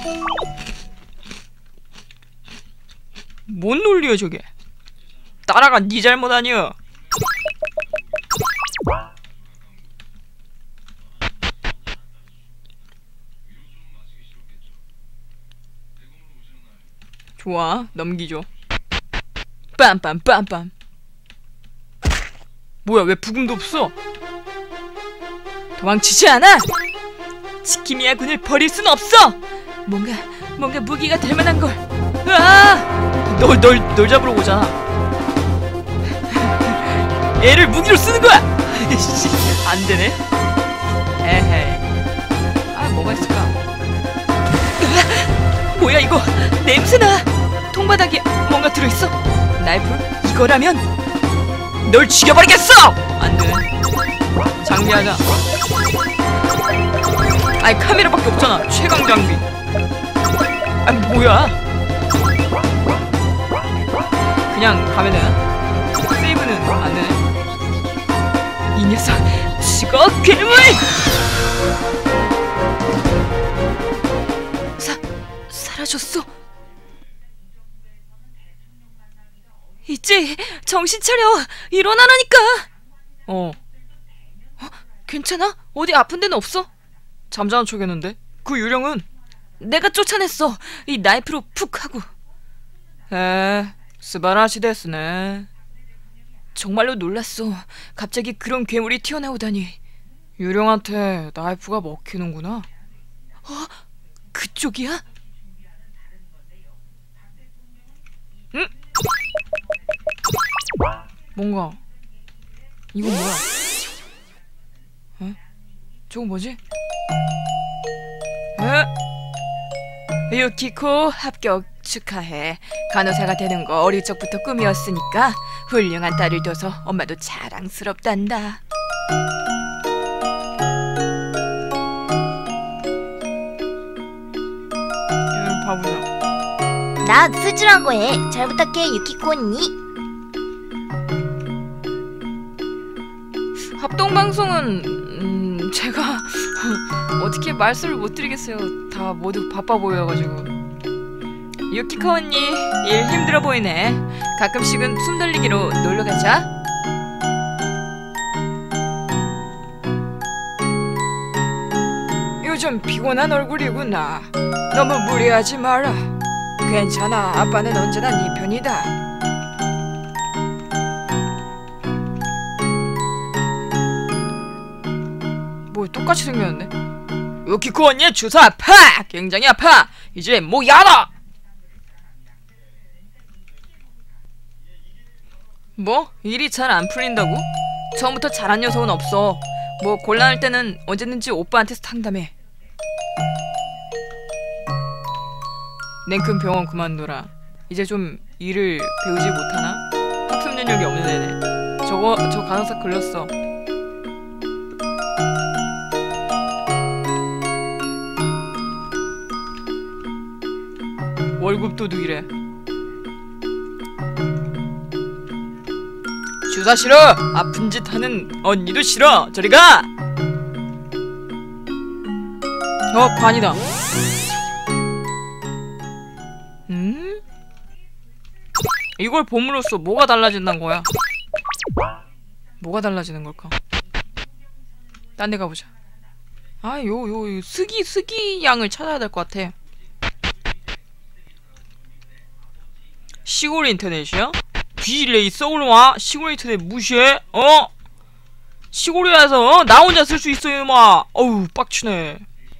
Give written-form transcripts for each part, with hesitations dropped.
뭔 논리야 저게? 따라간 네 잘못 아니야. 좋아, 넘기죠. 빰빰빰빰. 뭐야, 왜 부금도 없어? 도망치지 않아! 지키미야 군을 버릴 순 없어! 뭔가 무기가 될 만한 걸. 으아! 널 잡으러 오잖아. 얘를 무기로 쓰는 거야! 안 되네. 에헤이. 아, 뭐가 있을까? 으아! 뭐야, 이거! 냄새나! 통바닥에 뭔가 들어있어? 나이프? 이거라면 널 죽여버리겠어! 안 되네. 장비하자. 아니, 카메라밖에 없잖아. 최강 장비. 아니, 뭐야? 그냥 가면 되나? 세이브는 안 되네. 이 녀석, 죽어, 괴물! 사라졌어. 있지? 정신 차려. 일어나라니까. 괜찮아? 어디 아픈 데는 없어? 잠자는 척했는데. 그 유령은 내가 쫓아냈어. 이 나이프로 푹 하고. 스바라시 데스네. 정말로 놀랐어. 갑자기 그런 괴물이 튀어나오다니. 유령한테 나이프가 먹히는구나. 그쪽이야? 응? 뭔가 이건 뭐야? 저건 뭐지? 유키코 합격 축하해. 간호사가 되는 거 어릴 적부터 꿈이었으니까 훌륭한 딸을 둬서 엄마도 자랑스럽단다. 바보야. 나 스즈라고 해. 잘 부탁해, 유키코 언니. 합동방송은 제가 어떻게 말씀을 못 드리겠어요. 다 모두 바빠 보여가지고. 유키코 언니 일 힘들어 보이네. 가끔씩은 숨 돌리기로 놀러가자. 요즘 피곤한 얼굴이구나. 너무 무리하지 마라. 괜찮아. 아빠는 언제나 네 편이다. 뭐 똑같이 생겼는데? 유키코 언니 주사 아파! 굉장히 아파! 이제 목 열어! 뭐? 일이 잘 안 풀린다고? 처음부터 잘한 녀석은 없어. 뭐 곤란할 때는 언제든지 오빠한테 상담해. 냉큼 병원 그만둬라. 이제 좀 일을 배우지 못하나? 학습 능력이 없는 애네. 저 간호사 걸렸어. 월급 도둑이래. 주사 싫어! 아픈 짓 하는 언니도 싫어! 저리 가! 관이다. 이걸 봄으로써 뭐가 달라진다는 거야? 뭐가 달라지는 걸까? 딴 데 가보자. 스기 양을 찾아야 될 것 같아. 시골 인터넷이야? 뒤질래 이 썩을놈아. 시골 인터넷 무시해? 시골이라서 나 혼자 쓸 수 있어 이놈아. 어우 빡치네.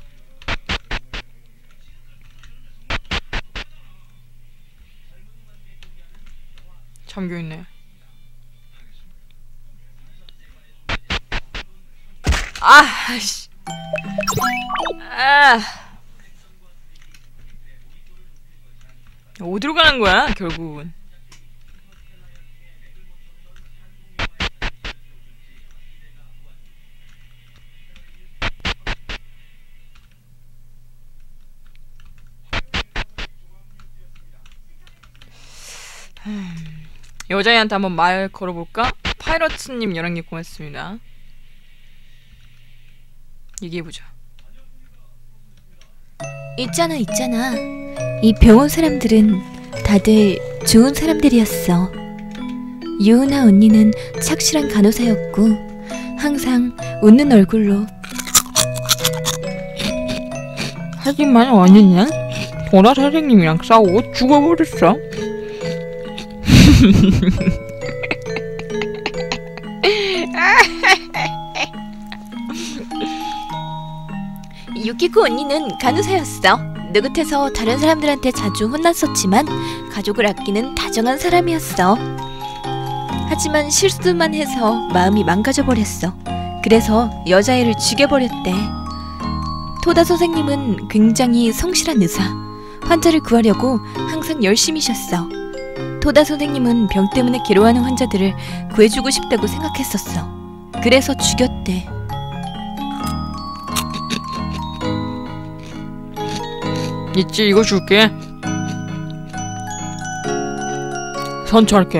잠겨있네. 아이씨. 어디로 가는 거야 결국은. 여자애한테 한번 말 걸어볼까? 파이러츠님 11개 고맙습니다. 얘기해보자. 있잖아. 이 병원 사람들은 다들 좋은 사람들이었어. 유은아 언니는 착실한 간호사였고 항상 웃는 얼굴로. 하지만 언니는 도라 선생님이랑 싸우고 죽어버렸어. 유키코 언니는 간호사였어. 느긋해서 다른 사람들한테 자주 혼났었지만 가족을 아끼는 다정한 사람이었어. 하지만 실수만 해서 마음이 망가져버렸어. 그래서 여자애를 죽여버렸대. 토다 선생님은 굉장히 성실한 의사. 환자를 구하려고 항상 열심히 쉬었어. 토다 선생님은 병 때문에 괴로워하는 환자들을 구해주고 싶다고 생각했었어. 그래서 죽였대. 있지, 이거 줄게. 선처할게.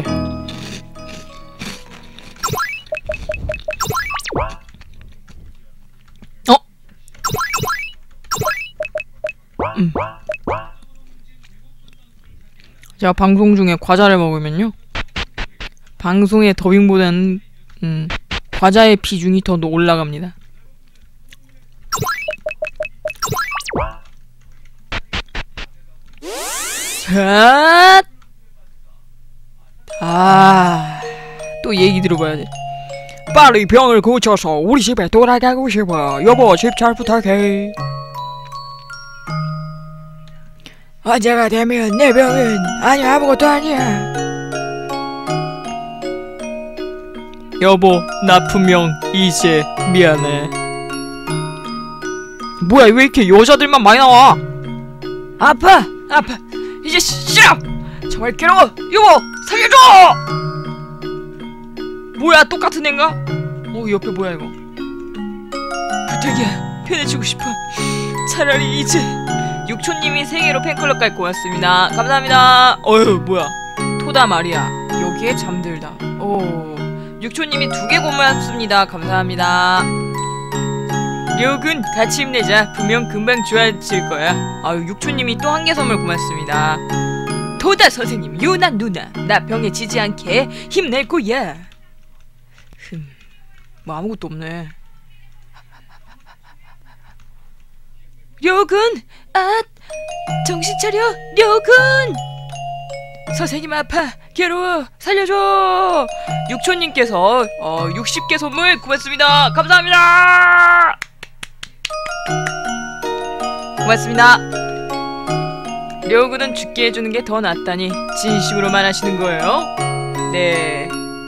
제가 방송 중에 과자를 먹으면요, 방송의 더빙보다는 과자의 비중이 더 올라갑니다. 또 얘기 들어봐야 돼. 빨리 병을 고쳐서 우리 집에 돌아가고 싶어. 여보, 집 잘 부탁해. 언제가 되면 내 병은 아무것도 아니야. 여보, 나 분명 이제 미안해. 뭐야, 왜 이렇게 여자들만 많이 나와? 아파. 이제 싫어. 정말 괴로워. 여보, 살려줘. 뭐야, 똑같은 앤가? 옆에 뭐야 이거? 부탁이야, 편해지고 싶어. 차라리 이제. 육초님이 생일로 팬클럽 갈 고맙습니다. 감사합니다. 뭐야, 토다 마리아 여기에 잠들다. 육초님이 2개 고맙습니다. 감사합니다. 력은 같이 힘내자. 분명 금방 좋아질 거야. 육초님이 또 1개 선물 고맙습니다. 토다 선생님, 유나 누나, 나 병에 지지 않게 힘낼 거야. 뭐 아무것도 없네. 력은, 정신 차려, 력은. 선생님 아파, 괴로워, 살려줘. 육초님께서 60개 선물 고맙습니다. 감사합니다. 고맙습니다. 력은 죽게 해주는 게 더 낫다니 진심으로만 하시는 거예요? 네.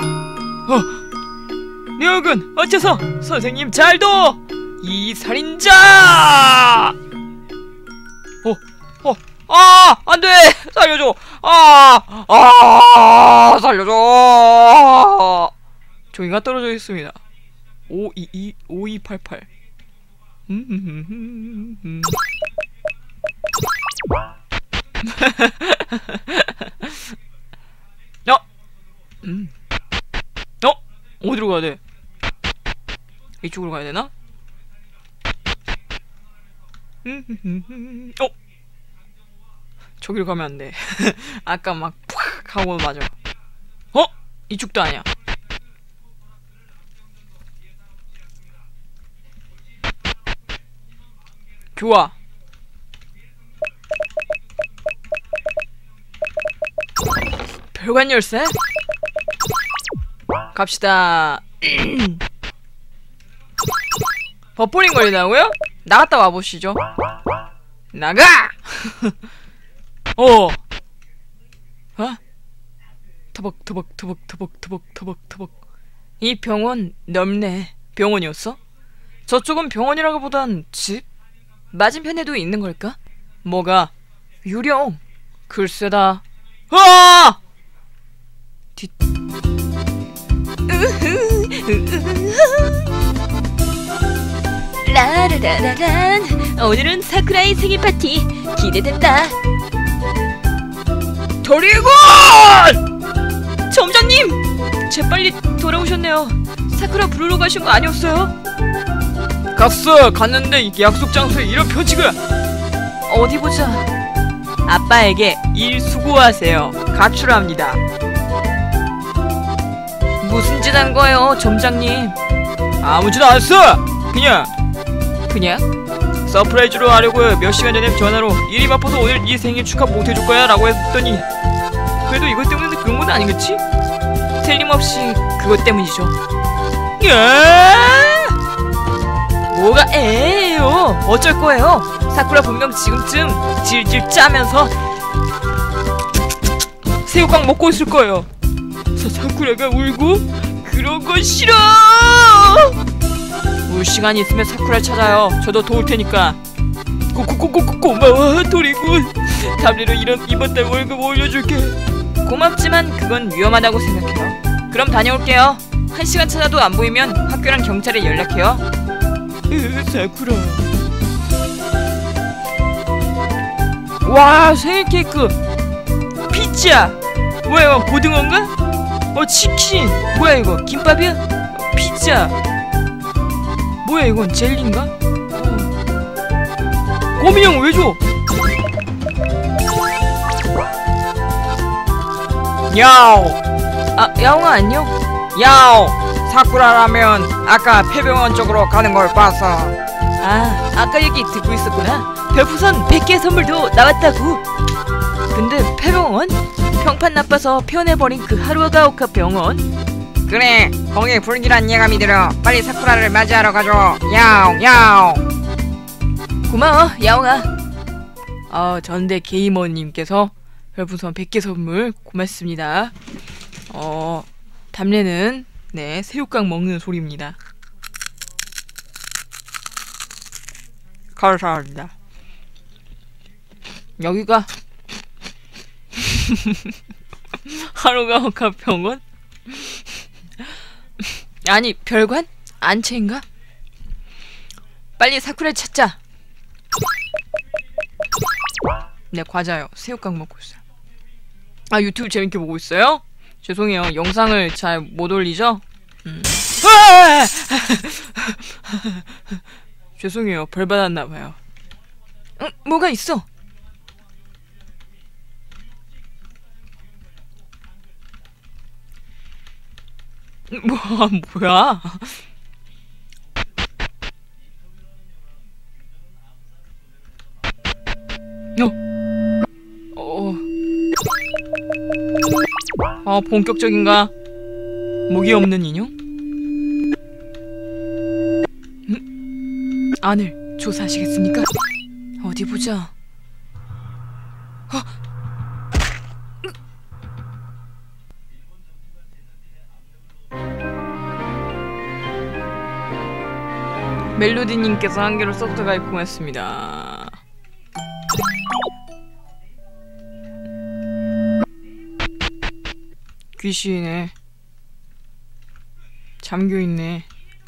력은 어째서 선생님 잘도 이 살인자! 안돼! 살려줘! 살려줘! 종이가 떨어져 있습니다. 5288. 어디로 가야 돼? 이쪽으로 가야 되나? 저기로 가면 안 돼. 아까 막 푹 하고 맞아. 이쪽도 아니야. 좋아. 별관 열쇠? 갑시다. 버퍼링 걸린다고요? 나갔다 와보시죠. 나가! 터벅. 이 병원 넓네. 병원이었어? 저쪽은 병원이라고 보단 집? 맞은편에도 있는 걸까? 뭐가? 유령! 글쎄다. 라라라라란. 오늘은 사쿠라의 생일 파티 기대된다. 도리군! 점장님! 재빨리 돌아오셨네요. 사쿠라 부르러 가신 거 아니었어요? 갔는데 이게 약속 장소에 이런 표지가. 어디 보자. 아빠에게 일 수고하세요. 가출합니다. 무슨 짓 한 거예요, 점장님? 아무 짓 안 했어. 그냥 서프라이즈로 하려고 몇 시간 전에 전화로 일이 바빠서 오늘 네 생일 축하 못 해줄 거야 라고 했더니 그래도 이것 때문에 그런 건 아니겠지? 틀림없이 그것 때문이죠. 뭐가 에요? 어쩔 거예요? 사쿠라 분명 지금쯤 질질 짜면서 새우깡 먹고 있을 거예요. 사쿠라가 울고? 그런 건 싫어! 울 시간이 있으면 사쿠라를 찾아요. 저도 도울 테니까. 고마워 도리군. 담례로 이번 달 월급 올려줄게. 고맙지만 그건 위험하다고 생각해요. 그럼 다녀올게요. 1시간 찾아도 안 보이면 학교랑 경찰에 연락해요. 사쿠라. 와, 생일 케이크, 피자. 뭐야 이거, 고등어인가? 치킨. 뭐야 이거, 김밥이야? 피자. 뭐야 이건, 젤리인가? 고민형 왜 줘? 야오. 야옹아 안녕. 야오. 사쿠라라면 아까 폐병원 쪽으로 가는 걸 봤어. 아까 얘기 듣고 있었구나. 별풍선 100개 선물도 나왔다고. 근데 폐병원? 평판 나빠서 폐원해버린 그 하루가오카 병원? 그래, 거기에 불길한 예감이 들어. 빨리 사쿠라를 맞이하러 가줘. 야옹 야옹. 고마워 야옹아. 전대 게이머님께서 별풍선 100개 선물 고맙습니다. 담례는 네, 새우깡 먹는 소리입니다. 감사합니다. 여기가 하루가오카 병원? 아니, 별관? 안채인가? 빨리 사쿠라를 찾자. 네, 과자요. 새우깡 먹고 있어요. 유튜브 재밌게 보고 있어요? 죄송해요. 영상을 잘 못 올리죠? 죄송해요. 벌 받았나봐요. 뭐가 있어? 뭐야? 본격적인가? 목이 없는 인형? 안을 조사하시겠습니까? 어디 보자. 멜로디님께서 한 개로 소프트 가입 고맙습니다. 귀신이네. 잠겨있네.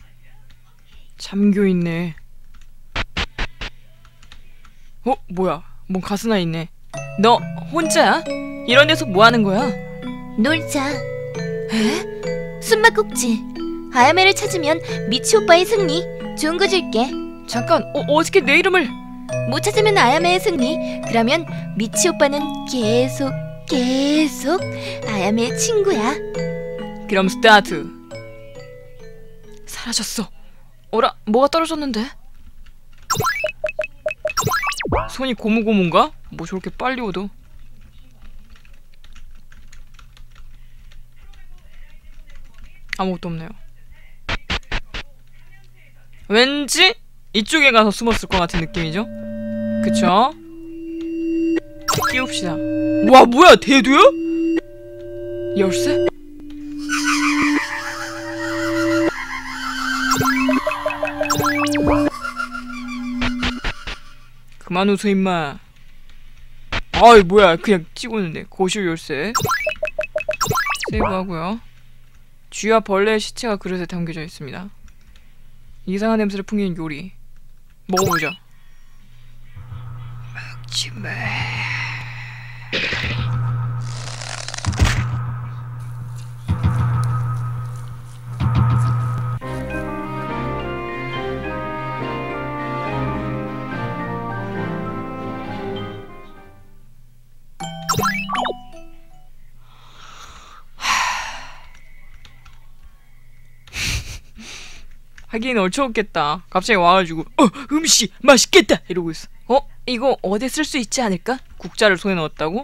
뭐야, 뭔 가스나 있네. 너 혼자야? 이런 데서 뭐하는 거야? 놀자. 에? 숨바꼭질. 아야메를 찾으면 미치 오빠의 승리. 좋은 거 줄게. 잠깐, 어떻게 내 이름을? 못 찾으면 아야메의 승리. 그러면 미치 오빠는 계속 아야메의 친구야. 그럼 스타트. 사라졌어. 어라, 뭐가 떨어졌는데? 손이 고무고무인가? 뭐 저렇게 빨리 오도. 아무것도 없네요. 왠지 이쪽에 가서 숨었을 것 같은 느낌이죠? 그쵸? 띄웁시다. 와, 뭐야, 대두야? 열쇠? 그만 웃어 임마. 아이 뭐야, 그냥 찍었는데. 거실 열쇠 세이브하고요. 쥐와 벌레의 시체가 그릇에 담겨져 있습니다. 이상한 냄새를 풍기는 요리. 먹어보자. 먹지마. 하긴 얼추없겠다. 갑자기 와가지고 음식 맛있겠다 이러고 있어. 이거 어디 쓸 수 있지 않을까? 국자를 손에 넣었다고?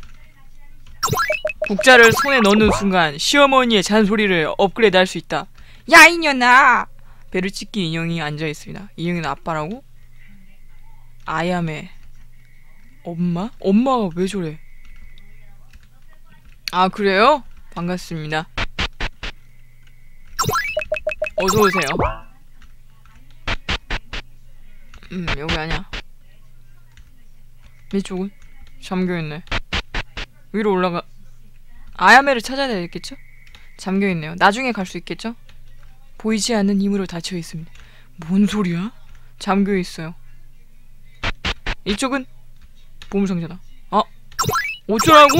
국자를 손에 넣는 순간 시어머니의 잔소리를 업그레이드 할 수 있다. 야 이년아! 배를 찢긴 인형이 앉아있습니다. 인형은 아빠라고? 아야메 엄마? 엄마가 왜 저래? 아 그래요? 반갑습니다. 어서오세요. 여기 아니야. 이쪽은? 잠겨있네. 위로 올라가. 아야메를 찾아야 되겠죠? 잠겨있네요. 나중에 갈 수 있겠죠? 보이지 않는 힘으로 닫혀있습니다. 뭔 소리야? 잠겨있어요. 이쪽은? 보물상자다. 어쩌라고!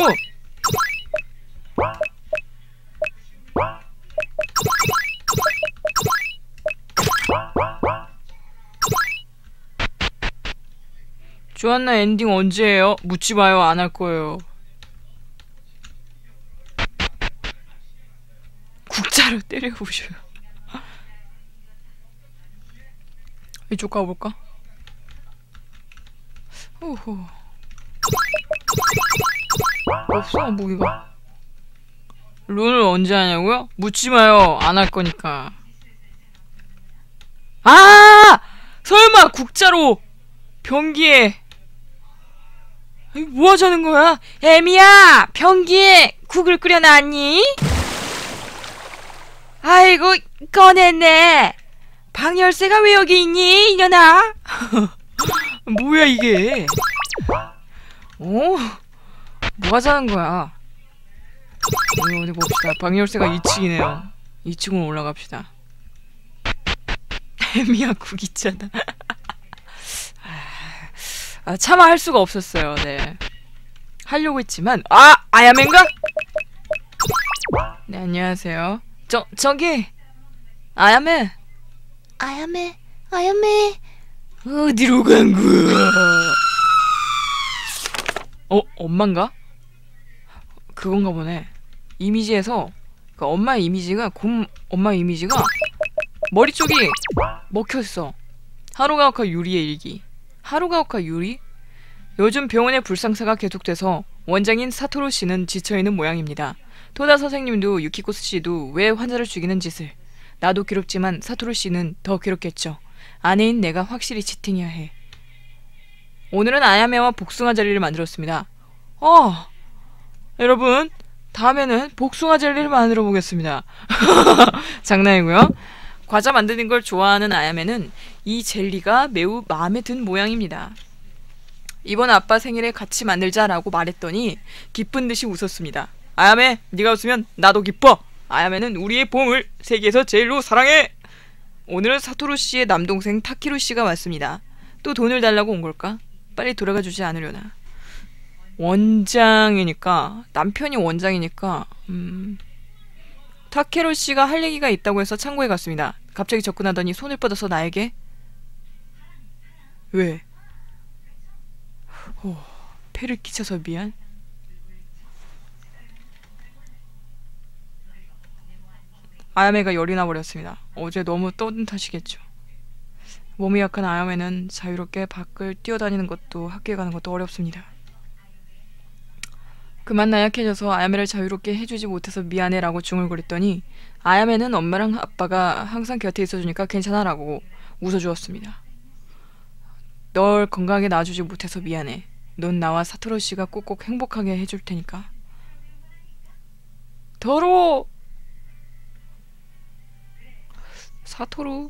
조안나 엔딩 언제예요? 묻지 마요. 안 할 거예요. 국자로 때려보셔요. 이쪽 가볼까? 오호. 없어 무기가. 룬을 언제 하냐고요? 묻지 마요. 안 할 거니까. 아! 설마 국자로 변기에 뭐 하자는 거야? 애미야! 변기에 국을 끓여놨니? 아이고 꺼냈네. 방 열쇠가 왜 여기 있니? 이년아. 뭐야 이게? 뭐 하자는 거야? 어디 봅시다. 방 열쇠가 2층이네요 2층으로 올라갑시다. 애미야 국 있잖아. 차마 할 수가 없었어요. 네. 하려고 했지만 아야맨가? 네 안녕하세요. 저기 아야맨. 아야메 어디로 간 거야? 엄마인가? 그건가 보네. 이미지에서 그 엄마의 이미지가 엄마의 이미지가 머리 쪽이 먹혀있어. 하루가오카 유리의 일기. 하루가오카 유리? 요즘 병원의 불상사가 계속돼서 원장인 사토루 씨는 지쳐있는 모양입니다. 토다 선생님도 유키코스 씨도 왜 환자를 죽이는 짓을. 나도 괴롭지만 사토루 씨는 더 괴롭겠죠. 아내인 내가 확실히 지탱해야 해. 오늘은 아야메와 복숭아 젤리를 만들었습니다. 여러분 다음에는 복숭아 젤리를 만들어 보겠습니다. 장난이고요. 과자 만드는 걸 좋아하는 아야메는 이 젤리가 매우 마음에 든 모양입니다. 이번 아빠 생일에 같이 만들자라고 말했더니 기쁜 듯이 웃었습니다. 아야메, 네가 웃으면 나도 기뻐. 아야메는 우리의 봄을 세계에서 제일로 사랑해. 오늘은 사토루 씨의 남동생 타키루 씨가 왔습니다. 또 돈을 달라고 온 걸까? 빨리 돌아가 주지 않으려나. 원장이니까, 남편이 원장이니까 타케루 씨가 할 얘기가 있다고 해서 창고에 갔습니다. 갑자기 접근하더니 손을 뻗어서 나에게 왜? 폐를 끼쳐서 미안. 아야메가 열이 나버렸습니다. 어제 너무 떠든 탓이겠죠. 몸이 약한 아야메는 자유롭게 밖을 뛰어다니는 것도 학교에 가는 것도 어렵습니다. 그만 나약해져서 아야메를 자유롭게 해주지 못해서 미안해 라고 중얼거렸더니 아야메는 엄마랑 아빠가 항상 곁에 있어주니까 괜찮아 라고 웃어주었습니다. 널 건강하게 낳아주지 못해서 미안해. 넌 나와 사토루 씨가 꼭꼭 행복하게 해줄 테니까. 더러워. 사토루,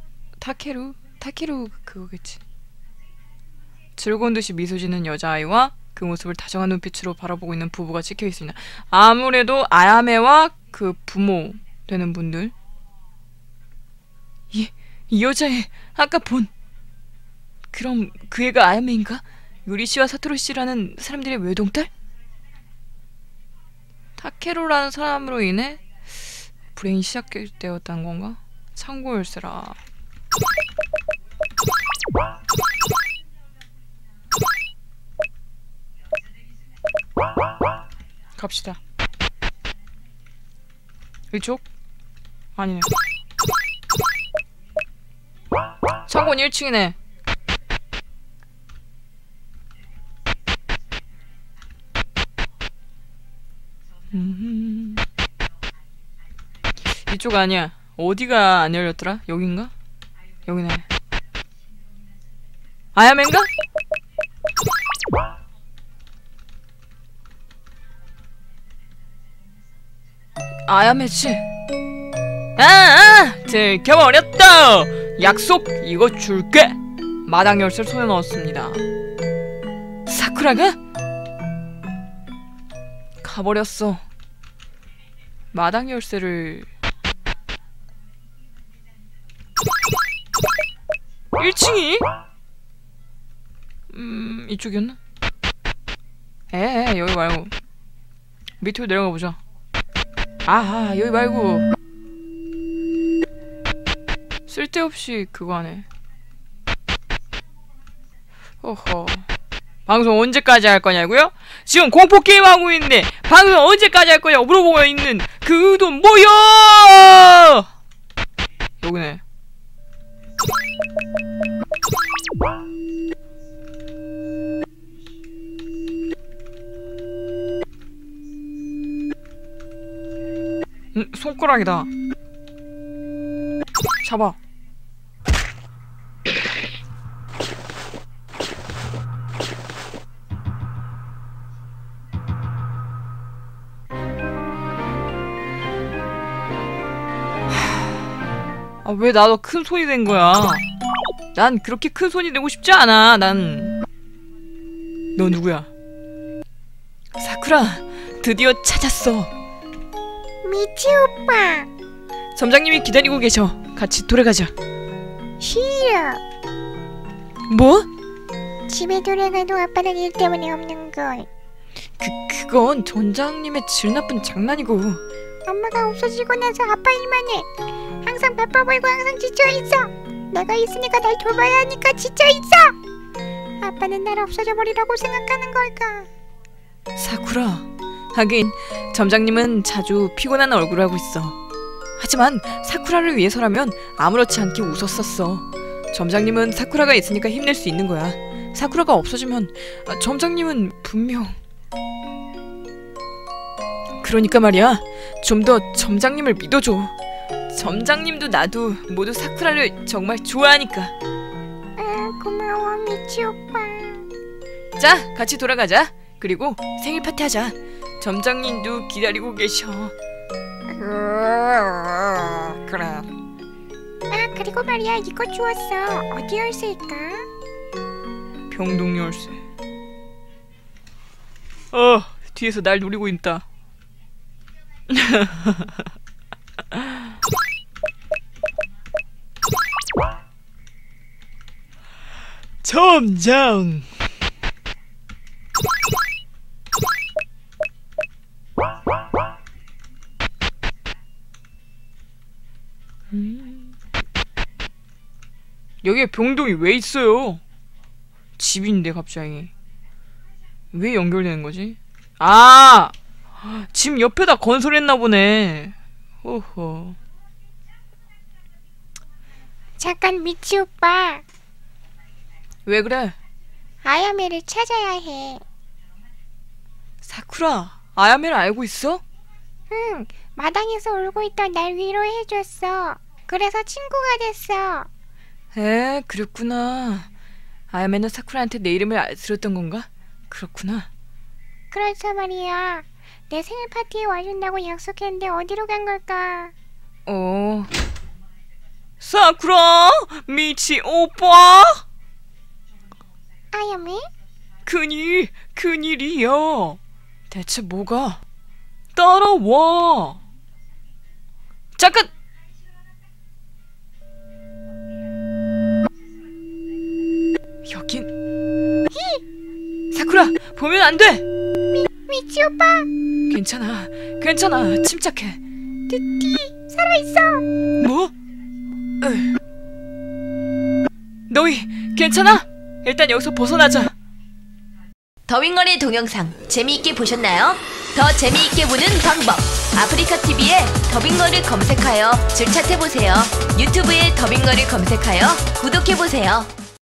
타케루 그거겠지. 즐거운 듯이 미소 짓는 여자아이와 그 모습을 다정한 눈빛으로 바라보고 있는 부부가 찍혀 있습니다. 아무래도 아야메와 그 부모 되는 분들. 이 여자애 아까 본. 그럼 그 애가 아야메인가? 유리씨와 사토루씨라는 사람들의 외동딸? 타케루라는 사람으로 인해 불행이 시작되었다는 건가? 참고열쇠라. 갑시다. 이쪽? 아니네. 창고는 1층이네. 이쪽 아니야. 어디가 안 열렸더라? 여긴가? 여기네. 아야맨가? 아야매지. 들켜버렸다. 약속 이거 줄게. 마당 열쇠를 손에 넣었습니다. 사쿠라가? 가버렸어. 마당 열쇠를 1층이? 이쪽이었나? 여기 말고 밑으로 내려가 보자. 아하, 여기 말고. 쓸데없이 그거 하네. 어허. 방송 언제까지 할 거냐고요? 지금 공포 게임 하고 있는데 방송 언제까지 할 거냐고 물어보고 있는 그 의도 뭐야? 여기네. 손가락이다. 잡아. 아, 왜 나도 큰 손이 된 거야? 난 그렇게 큰 손이 되고 싶지 않아. 너 누구야? 사쿠라, 드디어 찾았어. 미치 오빠. 점장님이 기다리고 계셔. 같이 돌아가자. 싫어. 뭐? 집에 돌아가도 아빠는 일 때문에 없는걸. 그건 점장님의 질 나쁜 장난이고. 엄마가 없어지고 나서 아빠 일만 해. 항상 바빠 보이고 항상 지쳐있어. 내가 있으니까 날 돌봐야 하니까 지쳐있어. 아빠는 날 없어져 버리라고 생각하는 걸까? 사쿠라, 하긴 점장님은 자주 피곤한 얼굴을 하고 있어. 하지만 사쿠라를 위해서라면 아무렇지 않게 웃었었어. 점장님은 사쿠라가 있으니까 힘낼 수 있는 거야. 사쿠라가 없어지면 점장님은 분명... 그러니까 말이야, 좀 더 점장님을 믿어줘. 점장님도 나도 모두 사쿠라를 정말 좋아하니까. 고마워 미치 오빠. 자, 같이 돌아가자. 그리고 생일 파티 하자. 점장님도 기다리고 계셔. 그래. 그리고 말이야, 이거 주웠어. 어디 열쇠일까? 병동 열쇠. 뒤에서 날 노리고 있다. 점장. 여기에 병동이 왜 있어요? 집인데 갑자기 왜 연결되는 거지? 아! 집 옆에다 건설했나 보네. 호호. 잠깐 미치 오빠. 왜 그래? 아야메를 찾아야 해. 사쿠라, 아야메를 알고 있어? 응, 마당에서 울고 있던 날 위로해줬어. 그래서 친구가 됐어. 그랬구나. 아야메는 사쿠라한테 내 이름을 들었던 건가? 그렇구나. 그렇죠 말이야. 내 생일 파티에 와준다고 약속했는데 어디로 간 걸까? 사쿠라, 미치 오빠. 아야메? 큰일이야. 대체 뭐가? 따라와. 잠깐. 여긴 사쿠라, 보면 안 돼. 미치 오빠. 괜찮아. 침착해. 뚜띠 살아있어. 뭐? 너희 괜찮아? 일단 여기서 벗어나자. 더윙걸의 동영상 재미있게 보셨나요? 더 재미있게 보는 방법. 아프리카TV에 더빙어를 검색하여 줄 찾아보세요. 유튜브에 더빙어를 검색하여 구독해보세요.